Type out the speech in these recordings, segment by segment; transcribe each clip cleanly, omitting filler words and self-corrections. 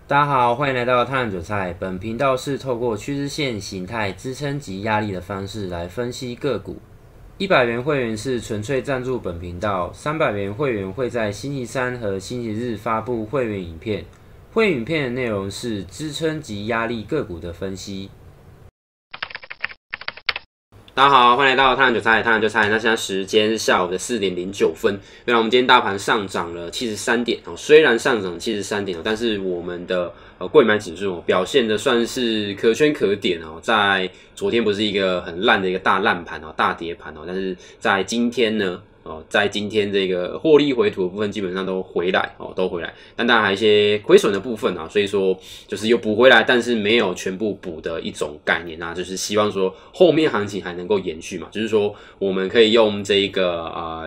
大家好，欢迎来到探韭菜。本频道是透过趋势线形态、支撑及压力的方式来分析个股。100元会员是纯粹赞助本频道，300元会员会在星期三和星期日发布会员影片。会员影片的内容是支撑及压力个股的分析。大家好，欢迎来到探韭菜。那现在时间是下午的4点09分。原来我们今天大盘上涨了73点哦，虽然上涨73点哦，但是我们的柜买指数表现的算是可圈可点哦。在昨天不是一个很烂的一个大烂盘哦，大跌盘哦，但是在今天呢？在今天这个获利回吐的部分基本上都回来哦，都回来，但当然还有一些亏损的部分啊，所以说就是有补回来，但是没有全部补的一种概念啊，就是希望说后面行情还能够延续嘛，就是说我们可以用这个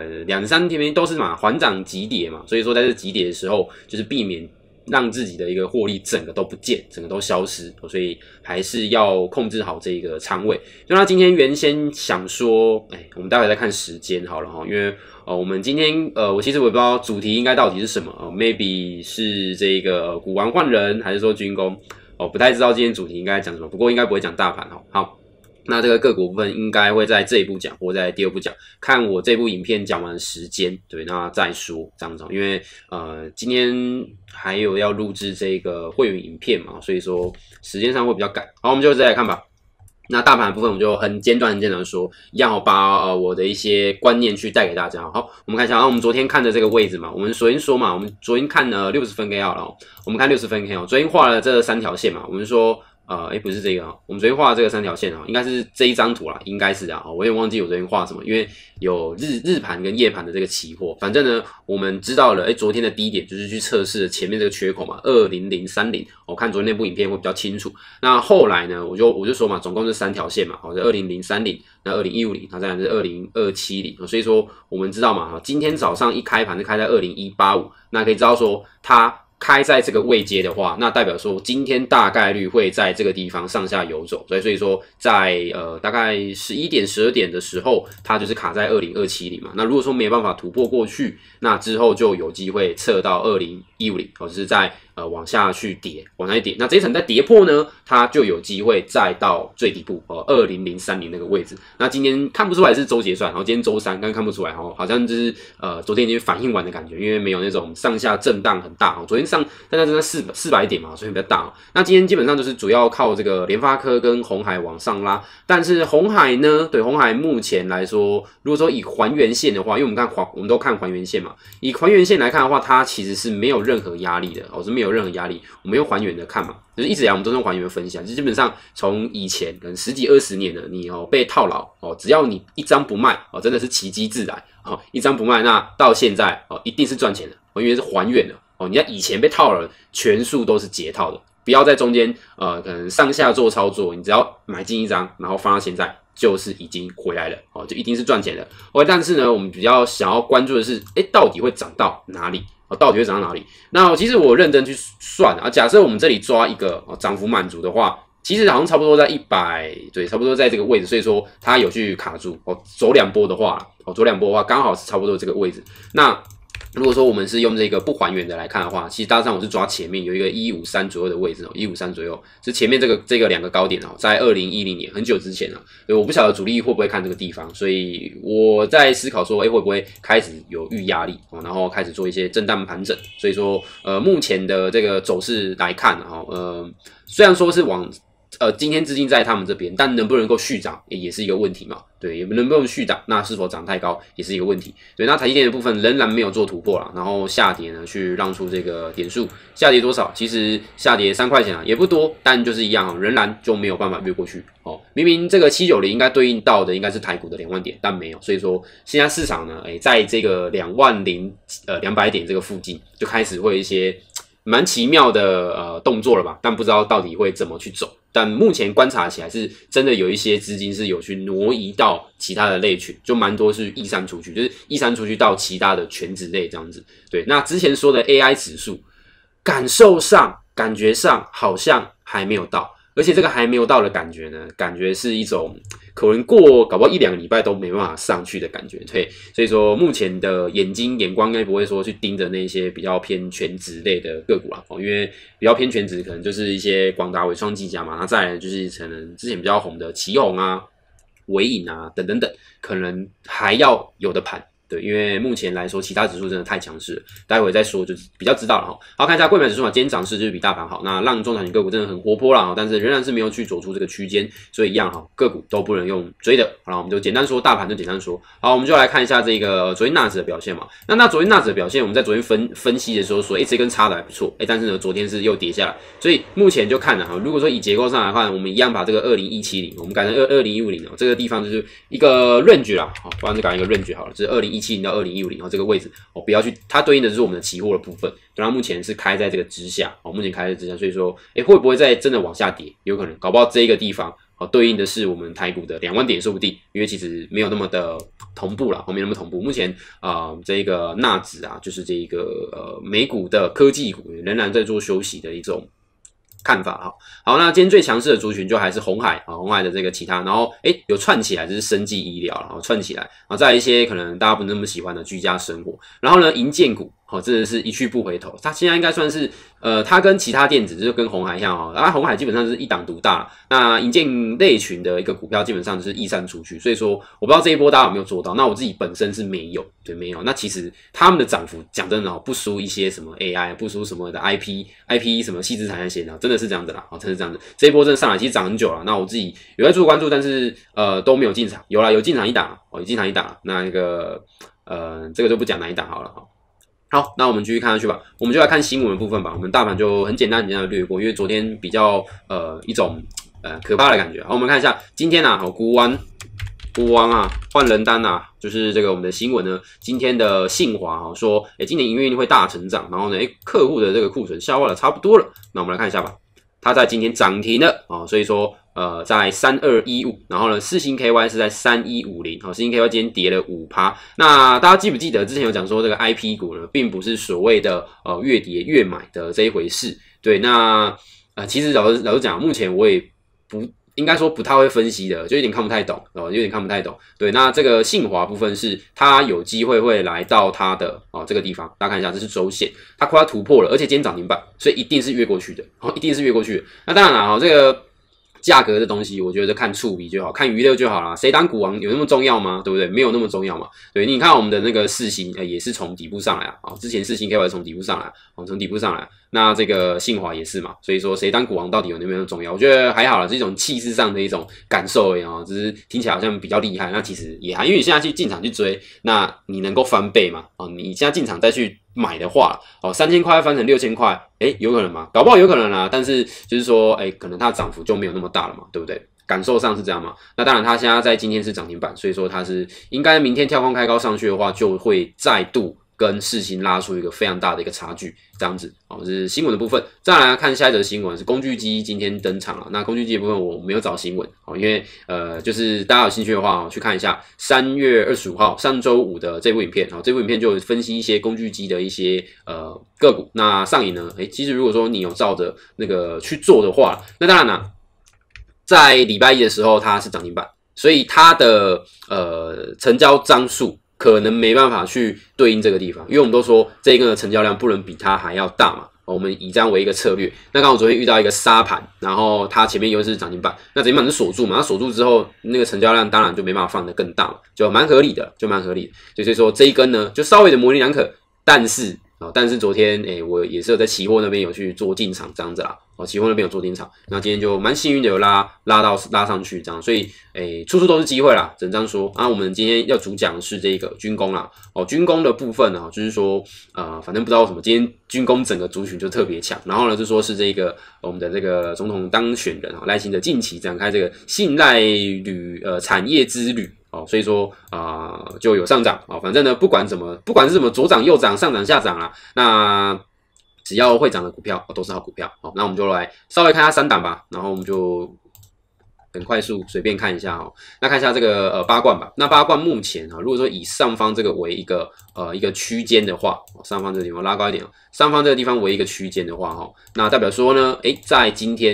2-3天都是嘛缓涨急跌嘛，所以说在这急跌的时候，就是避免让自己的一个获利整个都不见，整个都消失，所以还是要控制好这个仓位。就他今天原先想说，我们待会再看时间好了哈，因为我们今天我其实我也不知道主题应该到底是什么，maybe 是这个股王换人，还是说军工不太知道今天主题应该讲什么，不过应该不会讲大盘哦。好。那这个个股部分应该会在这一步讲，或在第二步讲，看我这部影片讲完的时间，对，那再说这样子，因为今天还有要录制这个会员影片嘛，所以说时间上会比较赶。好，我们就再来看吧。那大盘的部分我们就很简短的说，一样把我的一些观念去带给大家。好，我们看一下，我们昨天看的这个位置嘛，我们首先说嘛，我们昨天看了60分 K 好了，我们看60分 K 昨天画了这3条线嘛，我们说。不是这个我们昨天画的这个3条线应该是这一张图啦，应该是我有点忘记我昨天画什么，因为有日盘跟夜盘的这个期货，反正呢，我们知道了，昨天的低点就是去测试前面这个缺口嘛，20030，我看昨天那部影片会比较清楚。那后来呢，我就说嘛，总共是3条线嘛，是20030，那20150，那再来是20270，所以说我们知道嘛，今天早上一开盘是开在20185，那可以知道说它。开在这个位阶的话，那代表说今天大概率会在这个地方上下游走，所以说在大概11点12点的时候，它就是卡在20270嘛。那如果说没办法突破过去，那之后就有机会测到20150，就是在往下去跌，往下去跌。那这一层再跌破呢，它就有机会再到最底部20030那个位置。那今天看不出来是周结算，然后今天周三，刚看不出来好像就是昨天已经反应完的感觉，因为没有那种上下震荡很大昨天大概真的400点嘛，所以比较大那今天基本上就是主要靠这个联发科跟鸿海往上拉，但是鸿海呢，对鸿海目前来说，如果说以还原线的话，因为我们都看还原线嘛，以还原线来看的话，它其实是没有任何压力的是没有任何压力，我们用还原的看嘛，就是一直以来我们都用还原分析就基本上从以前可能10几20年了，你被套牢只要你一张不卖真的是奇迹自来一张不卖，那到现在一定是赚钱的因为是还原的你在以前被套了，全数都是解套的，不要在中间可能上下做操作，你只要买进一张，然后放到现在就是已经回来了就一定是赚钱的但是呢，我们比较想要关注的是，到底会涨到哪里？到底会涨到哪里？那其实我认真去算假设我们这里抓一个涨幅满足的话，其实好像差不多在100，对，差不多在这个位置，所以说它有去卡住走2波的话，走2波的话刚好是差不多这个位置。那如果说我们是用这个不还原的来看的话，其实大致上我是抓前面有一个153左右的位置153左右是前面这个2个高点在2010年很久之前我不晓得主力会不会看这个地方，所以我在思考说会不会开始有遇压力然后开始做一些震荡盘整，所以说目前的这个走势来看虽然说是往今天资金在他们这边，但能不能够续涨也是一个问题嘛？对，能不能续涨？那是否涨太高也是一个问题。对，那台积电的部分仍然没有做突破啦，然后下跌呢，去让出这个点数，下跌多少？其实下跌3块钱也不多，但就是一样仍然就没有办法越过去明明这个790应该对应到的应该是台股的2万点，但没有，所以说现在市场呢，在这个20200点这个附近就开始会有一些蛮奇妙的动作了吧，但不知道到底会怎么去走。但目前观察起来是真的有一些资金是有去挪移到其他的类群，就蛮多是溢散出去，就是溢散出去到其他的全职类这样子。对，那之前说的 AI 指数，感受上、感觉上好像还没有到。 而且这个还没有到的感觉呢，感觉是一种可能搞不好1-2个礼拜都没办法上去的感觉。对，所以说目前的眼光应该不会说去盯着那些比较偏全职类的个股啦，因为比较偏全职可能就是一些广达、伟创、技嘉嘛，那再来就是可能之前比较红的奇鋐啊、伟影啊等等等，可能还要有的盘。对，因为目前来说，其他指数真的太强势了，待会再说就比较知道了哈。好，看一下柜买指数嘛，今天涨势就是比大盘好，那让中小型个股真的很活泼啦，但是仍然是没有去走出这个区间，所以一样哈，个股都不能用追的。好了，我们就简单说，大盘就简单说。好，我们就来看一下这个昨天纳指的表现嘛。那昨天纳指的表现，我们在昨天分析的时候说，这根插的还不错，但是呢，昨天是又跌下来，所以目前就看了哈。如果说以结构上来看，我们一样把这个20170，我们改成20150哦，这个地方就是一个 range 啦，好，不然就改一个 range 好了，就是2017到2015，然后这个位置不要去，它对应的就是我们的期货的部分，然后目前是开在这个之下，目前开在之下，所以说，会不会再真的往下跌？有可能，搞不好这一个地方对应的是我们台股的2万点，说不定，因为其实没有那么的同步啦，没那么同步。目前这个纳指啊，就是这个美股的科技股仍然在做休息的一种看法哈。好，那今天最强势的族群就还是鸿海啊，鸿海的这个其他，然后有串起来，就是生技医疗，然后串起来，然后再一些可能大家不那么喜欢的居家生活，然后呢，营建股。真的是一去不回头。它现在应该算是，它跟其他电子就是跟鸿海一样鸿海基本上就是一党独大。那营建类群的一个股票基本上就是溢散出去，所以说我不知道这一波大家有没有做到。那我自己本身是没有，对，没有。那其实他们的涨幅讲真的不输一些什么 AI， 不输什么的 IP 什么细资产那些的，真的是这样子啦，真的是这样子。这一波真的上来其实涨很久了。那我自己有在做关注，但是都没有进场。有进场一档有进场一档。那个这个就不讲哪一档好了。好，那我们继续看下去吧。我们就来看新闻的部分吧。我们大盘就很简单的略过，因为昨天比较一种可怕的感觉。好，我们看一下今天啊，股王啊换人单啊，就是这个我们的新闻呢，今天的信华说，今年营运会大成长，然后呢，客户的这个库存消化的差不多了。那我们来看一下吧。它在今天涨停了所以说在3215，然后呢世芯 KY 是在3150，世芯 KY 今天跌了 5%。那大家记不记得之前有讲说这个 IP 股呢，并不是所谓的越跌越买的这一回事？对，那其实老实讲，目前我也应该说不太会分析的，就有点看不太懂有点看不太懂。对，那这个信华部分是它有机会会来到它的这个地方，大家看一下，这是周线，它快要突破了，而且今天涨停板，所以一定是越过去的，一定是越过去的。那当然了这个价格的东西，我觉得看触笔就好，看娱乐就好啦。谁当股王有那么重要吗？对不对？没有那么重要嘛。对，你看我们的那个世芯也是从底部上来之前世芯 KY 从底部上来从底部上来。那这个信华也是嘛，所以说谁当股王到底有没有重要？我觉得还好啦，是一种气势上的一种感受而已只是听起来好像比较厉害。那其实也还，因为你现在去进场去追，那你能够翻倍吗？你现在进场再去买的话，3000块翻成6000块，有可能吗？搞不好有可能啦，但是就是说，可能它的涨幅就没有那么大了嘛，对不对？感受上是这样嘛？那当然，它现在在今天是涨停板，所以说它是应该明天跳空开高上去的话，就会再度跟世芯拉出一个非常大的一个差距，这样子这是新闻的部分。再来看下一则新闻是工具机今天登场了。那工具机的部分我没有找新闻因为就是大家有兴趣的话去看一下3月25号上周五的这部影片这部影片就有分析一些工具机的一些个股。那上影呢其实如果说你有照着那个去做的话，那当然啦，在礼拜一的时候它是涨停板，所以它的成交张数可能没办法去对应这个地方，因为我们都说这一根的成交量不能比它还要大嘛。我们以这样为一个策略。那刚好昨天遇到一个杀盘，然后它前面又是涨停板，那涨停板是锁住嘛？它锁住之后，那个成交量当然就没办法放得更大嘛，就蛮合理的，所以说这一根呢，就稍微的模棱两可，但是昨天我也是有在期货那边有去做进场这样子啦。期货那边有做进场，那今天就蛮幸运的有拉上去这样，所以处处都是机会啦，只能这样说。我们今天要主讲的是这个军工啦，军工的部分就是说反正不知道为什么今天军工整个族群就特别强，然后呢就说是这个我们的这个总统当选人赖清德近期展开这个信赖产业之旅。所以说就有上涨反正呢不管是什么左涨右涨上涨下涨啦，那只要会涨的股票都是好股票。那我们就来稍微看一下3档吧，然后我们就很快速随便看一下那看一下这个八冠吧。那八冠目前如果说以上方这个为一个区间的话，上方这个地方拉高一点上方这个地方为一个区间的话那代表说呢在今天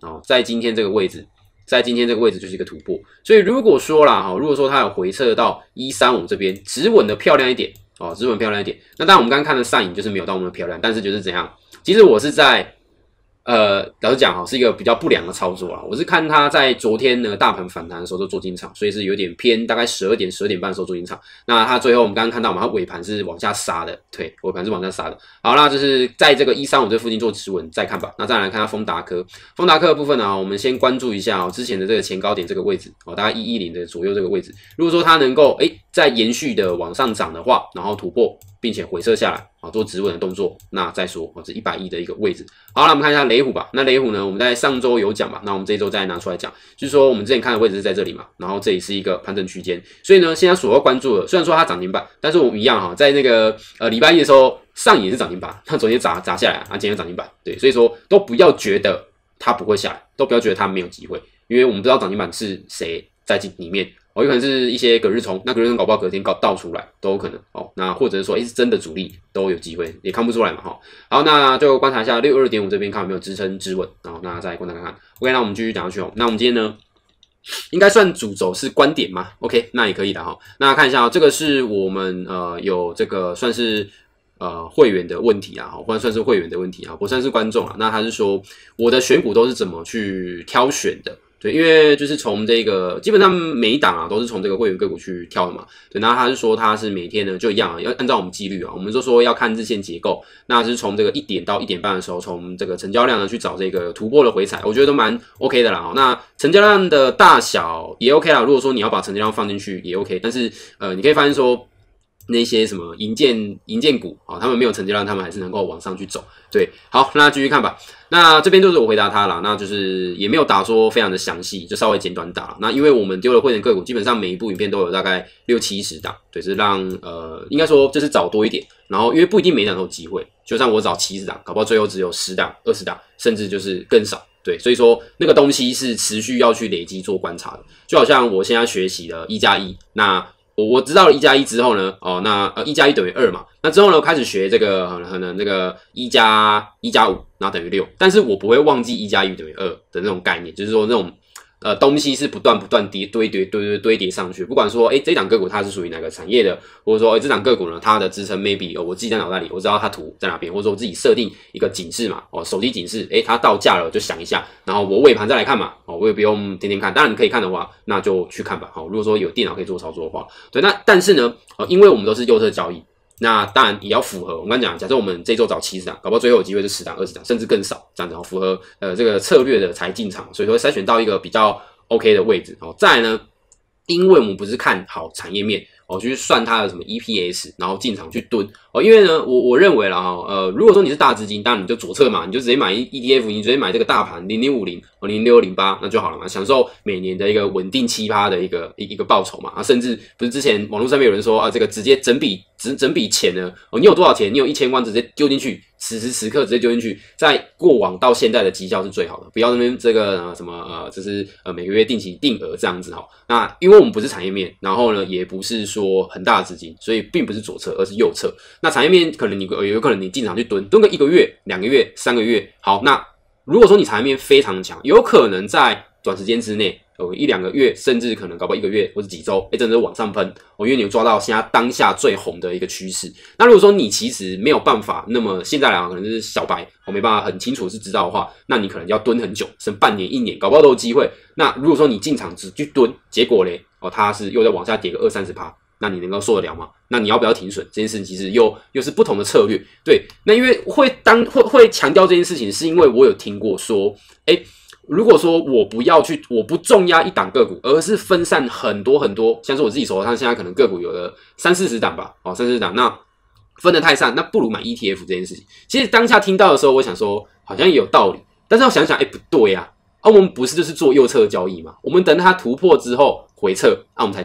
哦，在今天这个位置。在今天这个位置就是一个突破，所以如果说啦，如果说它有回撤到135这边，止稳的漂亮一点哦，止稳漂亮一点。那当然我们刚刚看的上影就是没有到那么漂亮，但是就是怎样？其实我是在老实讲是一个比较不良的操作啦。我是看它在昨天呢大盘反弹的时候就做进场，所以是有点偏大概12点半的时候做进场。那它最后我们刚刚看到嘛，它尾盘是往下杀的，对，尾盘是往下杀的。好，那就是在这个135这附近做止稳再看吧。那再来看它丰达科的部分呢，我们先关注一下之前的这个前高点这个位置大概110的左右这个位置。如果说它能够再延续的往上涨的话，然后突破并且回撤下来做止稳的动作，那再说这110的一个位置。好，那我们看一下雷虎吧。那雷虎呢，我们在上周有讲嘛，那我们这一周再拿出来讲，就是说我们之前看的位置是在这里嘛，然后这里是一个盘整区间，所以呢，现在所要关注的，虽然说它涨停板，但是我们一样在那个礼拜一的时候上影也是涨停板，它昨天砸下来今天涨停板，对，所以说都不要觉得它不会下来，都不要觉得它没有机会，因为我们不知道涨停板是谁在里面。有可能是一些隔日冲，那隔日冲搞不好隔天倒出来都有可能那或者是说是真的主力都有机会，也看不出来嘛好，那就观察一下62.5这边看有没有支撑支稳，然后那再观察看看。OK， 那我们继续讲下去那我们今天呢，应该算主轴是观点嘛 ？OK， 那也可以的那看一下这个是我们有这个算是会员的问题或者算是会员的问题不算是观众那他是说我的选股都是怎么去挑选的？对，因为就是从这个基本上每一档都是从这个会员个股去挑的嘛。对，那他是说他是每天呢就一样要按照我们纪律我们就说要看日线结构，那是从这个1点到1点半的时候，从这个成交量呢去找这个突破的回踩，我觉得都蛮 OK 的啦那成交量的大小也 OK 啦，如果说你要把成交量放进去也 OK， 但是你可以发现说那些什么营建股他们没有成交量，他们还是能够往上去走。对，好，那继续看吧。那这边就是我回答他啦，那就是也没有打说非常的详细，就稍微简短打了。那因为我们丢了会员个股，基本上每一部影片都有大概60-70档，对，是让应该说就是找多一点。然后因为不一定每档都有机会，就算我找70档，搞不好最后只有10档、20档，甚至就是更少。对，所以说那个东西是持续要去累积做观察的，就好像我现在学习了1+1，那我知道了1+1之后呢，那1+1等于2嘛，那之后呢开始学这个可能这个1+5，然后等于6，但是我不会忘记1+1等于2的那种概念，就是说那种东西是不断堆叠上去，不管说这档个股它是属于哪个产业的，或者说这档个股呢它的支撑 maybe 我记在脑袋里，我知道它图在哪边，或者说我自己设定一个警示嘛，手机警示，它到价了就想一下，然后我尾盘再来看嘛，我也不用天天看，当然你可以看的话，那就去看吧，如果说有电脑可以做操作的话，对，那但是呢，因为我们都是右侧交易。那当然也要符合，我刚讲，假设我们这周找70档，搞不好最后有机会是10档、20档，甚至更少，这样子符合这个策略的才进场，所以说筛选到一个比较 OK 的位置再来呢，因为我们不是看好产业面去算它的什么 EPS， 然后进场去蹲因为呢，我认为啦如果说你是大资金，当然你就左侧嘛，你就直接买 ETF， 你直接买这个大盘0050、0608那就好了嘛，享受每年的一个稳定7%的一个报酬嘛甚至不是之前网络上面有人说这个直接整笔钱呢你有多少钱，你有1000万直接丢进去，此时此刻直接丢进去，在过往到现在的绩效是最好的，不要那边这个什么就是每个月定期定额这样子那因为我们不是产业面，然后呢也不是说很大的资金，所以并不是左侧而是右侧。那产业面可能有可能你进场去蹲个1个月、2个月、3个月，好，那如果说你产业面非常强，有可能在短时间之内有1-2个月，甚至可能搞不好1个月或者几周真的是往上喷因为你有抓到现在当下最红的一个趋势。那如果说你其实没有办法，那么现在来可能是小白没办法很清楚是知道的话，那你可能要蹲很久，甚至半年、1年，搞不好都有机会。那如果说你进场只去蹲，结果嘞它是又在往下跌个20-30%，那你能够受得了吗？那你要不要停损？这件事情其实又是不同的策略。对，那因为会强调这件事情，是因为我有听过说，如果说我不重压一档个股，而是分散很多，像是我自己手上现在可能个股有了30-40档吧，30-40档，那分得太散，那不如买 ETF 这件事情。其实当下听到的时候，我想说好像也有道理，但是要想想，不对呀，我们不是就是做右侧交易嘛？我们等它突破之后回撤，我们才进场。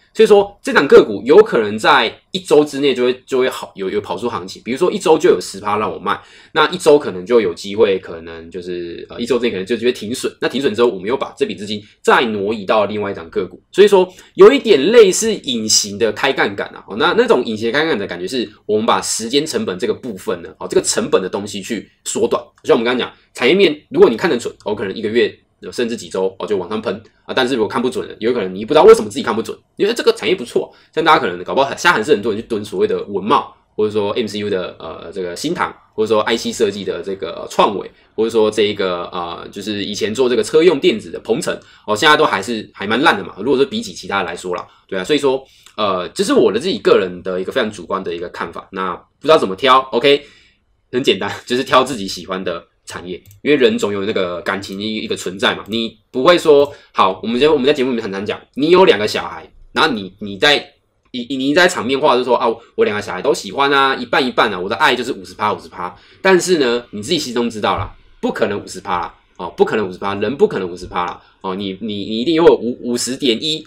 所以说这档个股有可能在1周之内就会好有跑出行情，比如说1周就有10%让我卖，那1周可能就有机会，可能就是1周之内可能就会停损，那停损之后我们又把这笔资金再挪移到另外一档个股，所以说有一点类似隐形的开杠杆啊，那种隐形的开杠杆的感觉是我们把时间成本这个部分呢，这个成本的东西去缩短，就像我们刚刚讲产业面，如果你看得准，可能1个月甚至几周就往上喷啊，但是如果看不准了，有可能你不知道为什么自己看不准，因为这个产业不错，像大家可能搞不好现在还是很多人去蹲所谓的文茂，或者说 MCU 的这个新唐，或者说 IC 设计的这个创伟，或者说这一个就是以前做这个车用电子的鹏程现在都还蛮烂的嘛。如果说比起其他来说啦，对啊，所以说这是我的自己个人的一个非常主观的一个看法。那不知道怎么挑 ，OK， 很简单，就是挑自己喜欢的产业，因为人总有那个感情的一个存在嘛，你不会说好，我们在节目里面很常讲，你有2个小孩，然后你在场面话就说我2个小孩都喜欢啊，一半一半啊，我的爱就是50%，但是呢，你自己心中知道啦，不可能50%啦，不可能50%，人不可能50%啦，你一定有50.1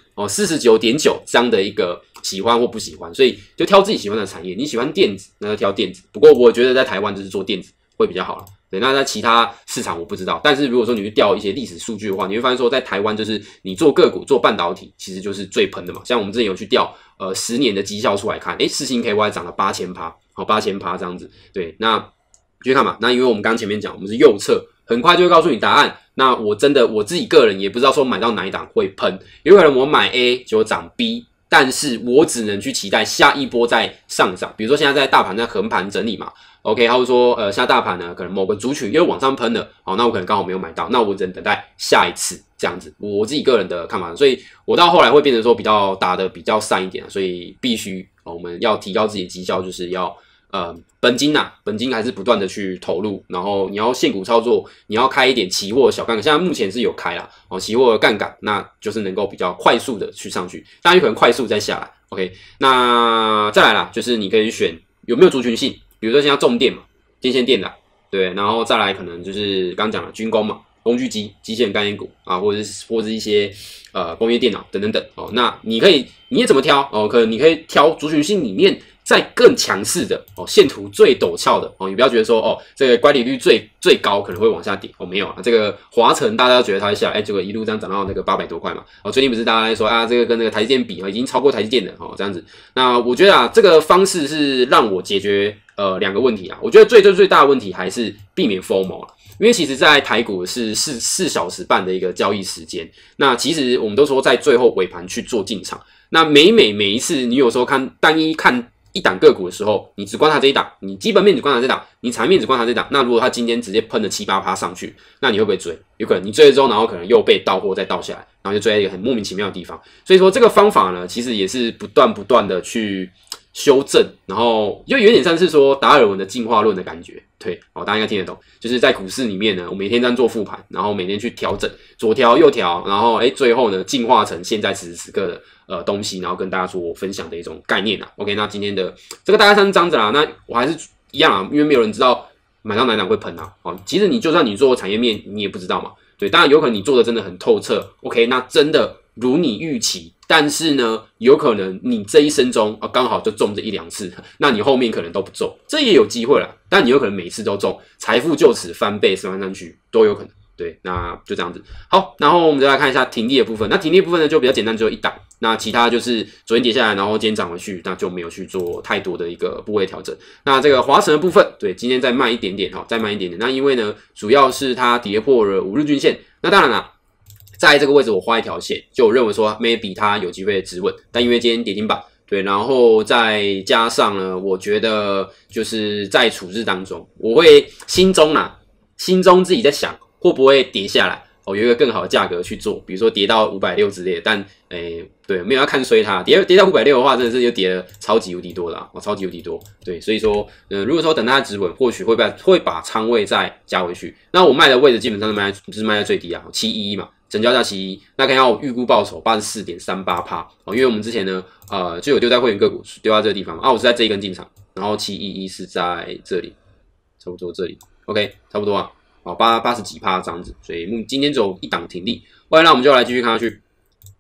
49.9这样的一个喜欢或不喜欢，所以就挑自己喜欢的产业，你喜欢电子，那就挑电子。不过我觉得在台湾就是做电子会比较好啦。对，那在其他市场我不知道，但是如果说你去调一些历史数据的话，你会发现说，在台湾就是你做个股、做半导体，其实就是最喷的嘛。像我们之前有去调10年的绩效出来看，世芯 KY 涨了8000%，好8000%这样子。对，那去看嘛。那因为我们刚前面讲，我们是右侧，很快就会告诉你答案。那我自己个人也不知道说买到哪一档会喷，有可能我买 A 就涨 B。但是我只能去期待下一波再上涨，比如说现在在大盘在横盘整理嘛 ，OK， 或者说现在大盘呢可能某个族群又往上喷了，好，那我可能刚好没有买到，那我只能等待下一次这样子，我自己个人的看法，所以我到后来会变成说比较打得比较散一点，所以必须我们要提高自己的绩效，就是要本金还是不断的去投入，然后你要现股操作，你要开一点期货的小杠杆，现在目前是有开啦，期货的杠杆，那就是能够比较快速的去上去，当然有可能快速再下来 ，OK， 那再来啦，就是你可以选有没有族群性，比如说现在重电嘛，电线电缆，对，然后再来可能就是刚讲了军工嘛，工具机、机械概念股啊，或者是一些工业电脑等等等那你也怎么挑可能你可以挑族群性里面再更强势的线图最陡峭的你不要觉得说这个乖离率最高可能会往下跌没有啊，这个华城大家都觉得它会下来，结果一路这样涨到那个800多块嘛最近不是大家在说这个跟那个台积电比已经超过台积电了这样子，那我觉得这个方式是让我解决2个问题我觉得最大的问题还是避免 FOMO 因为其实在台股是4小时半的一个交易时间，那其实我们都说在最后尾盘去做进场，那每一次你有时候看一档个股的时候，你只观察这一档，你基本面只观察这一档，你产业面只观察这一档，那如果它今天直接喷了7-8%上去，那你会不会追？有可能你追了之后，然后可能又被倒货再倒下来，然后就追在一个很莫名其妙的地方。所以说这个方法呢，其实也是不断的去修正，然后又有点像是说达尔文的进化论的感觉，对，大家应该听得懂。就是在股市里面呢，我每天这样做复盘，然后每天去调整，左调右调，然后最后呢进化成现在此时此刻的东西，然后跟大家做分享的一种概念OK， 那今天的这个大概像是这样子啦。那我还是一样因为没有人知道买到哪档会喷其实就算你做产业面，你也不知道嘛。对，当然有可能你做的真的很透彻 ，OK， 那真的如你预期，但是呢，有可能你这一生中刚好就中这1-2次，那你后面可能都不中，这也有机会啦。但你有可能每次都中，财富就此翻倍翻上去都有可能。对，那就这样子。好，然后我们再来看一下停利的部分。那停利的部分呢，就比较简单，只有1档。那其他就是昨天跌下来，然后今天涨回去，那就没有去做太多的一个部位调整。那这个华城的部分，对，今天再慢一点点再慢一点点。那因为呢，主要是它跌破了5日均线。那当然啦，在这个位置我画一条线，就认为说 maybe 它有机会止稳。但因为今天跌停板，对，然后再加上呢，我觉得就是在处置当中，我会心中自己在想，会不会跌下来？有一个更好的价格去做，比如说跌到560之类的，但对，没有要看衰它，跌到560的话，真的是就跌了超级无敌多啦，超级无敌多。对，所以说，如果说等它止稳，或许会把仓位再加回去。那我卖的位置基本上就是卖在最低711嘛，成交价711，那看一下我预估报酬84.38%因为我们之前呢，就有丢在会员个股，丢在这个地方我是在这一根进场，然后711是在这里，差不多这里 ，OK， 差不多80几%这样子，所以今天只有1档停利。后来呢，我们就来继续看下去。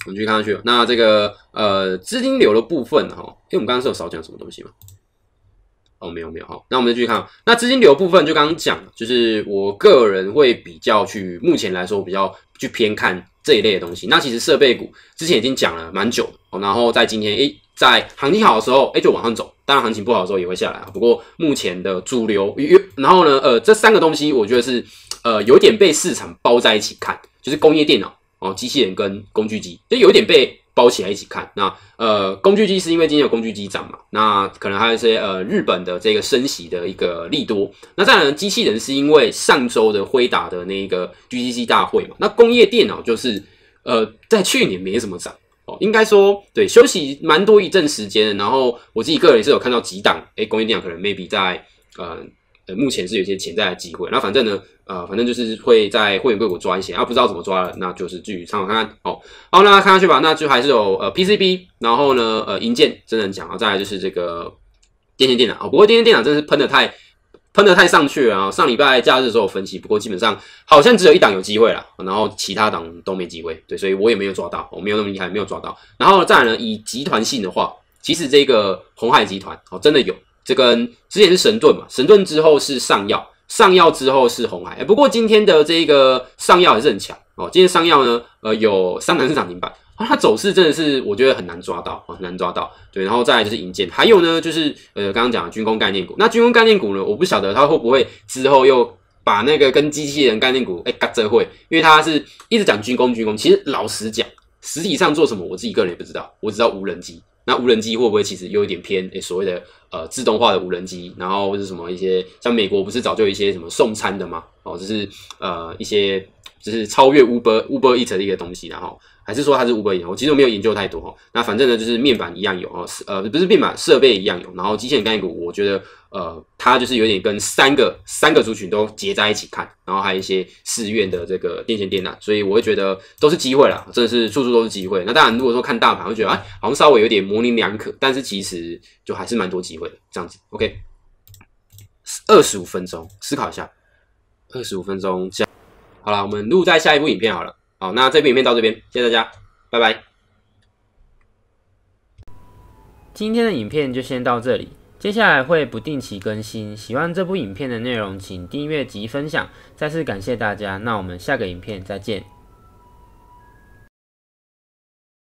我们继续看下去。那这个资金流的部分哈，我们刚刚是有少讲什么东西吗？哦，没有哈。那我们继续看。那资金流的部分就刚刚讲，就是我个人会比较去，目前来说比较去偏看这一类的东西。那其实设备股之前已经讲了蛮久，然后在今天在行情好的时候就往上走，当然行情不好的时候也会下来啊。不过目前的主流，然后呢这三个东西我觉得是有点被市场包在一起看，就是工业电脑机器人跟工具机，就有点被包起来一起看。那工具机是因为今天有工具机涨嘛，那可能还有一些日本的这个升息的一个利多。那再来呢，机器人是因为上周的辉达的那个 GTC 大会嘛，那工业电脑就是在去年没什么涨。应该说对休息蛮多一阵时间的，然后我自己个人也是有看到几档工业电脑可能 maybe 在目前是有一些潜在的机会。那反正呢反正就是会在会员个股抓一些，不知道怎么抓了，那就是继续参考看看。好，那看下去吧。那就还是有PCB， 然后呢营建真的很强，再来就是这个电线电脑。不过电线电脑真的是喷得太上去了。上礼拜假日的时候有分析，不过基本上好像只有一档有机会啦，然后其他档都没机会。对，所以我也没有抓到，我没有那么厉害，没有抓到。然后再来呢，以集团性的话，其实这个鸿海集团真的有，这跟之前是神盾嘛，神盾之后是上药，上药之后是鸿海。不过今天的这个上药还是很强今天上药呢有3档是涨停板。它走势真的是我觉得很难抓到，很难抓到。对，然后再来就是营建，还有呢就是刚刚讲的军工概念股。那军工概念股呢，我不晓得它会不会之后又把那个跟机器人概念股嘎这会，因为它是一直讲军工。其实老实讲，实体上做什么我自己个人也不知道，我只知道无人机。那无人机会不会其实有一点偏所谓的自动化的无人机，然后或是什么一些像美国不是早就有一些什么送餐的吗？就是一些就是超越 Uber Eats 的一个东西，然后还是说它是 Uber Eats， 我其实没有研究太多那反正呢就是面板一样有不是面板，设备一样有，然后机械概念股我觉得它就是有点跟三个族群都结在一起看，然后还有一些市院的这个电线电缆，所以我会觉得都是机会啦，真的是处处都是机会。那当然如果说看大盘会觉得好像稍微有点模棱两可，但是其实就还是蛮多机会的这样子。 OK， 25分钟思考一下，25分钟这样好啦，我们录在下一部影片好了。好，那这部影片到这边，谢谢大家，拜拜。 今天的影片就先到这里，接下来会不定期更新。喜欢这部影片的内容，请订阅及分享。再次感谢大家，那我们下个影片再见。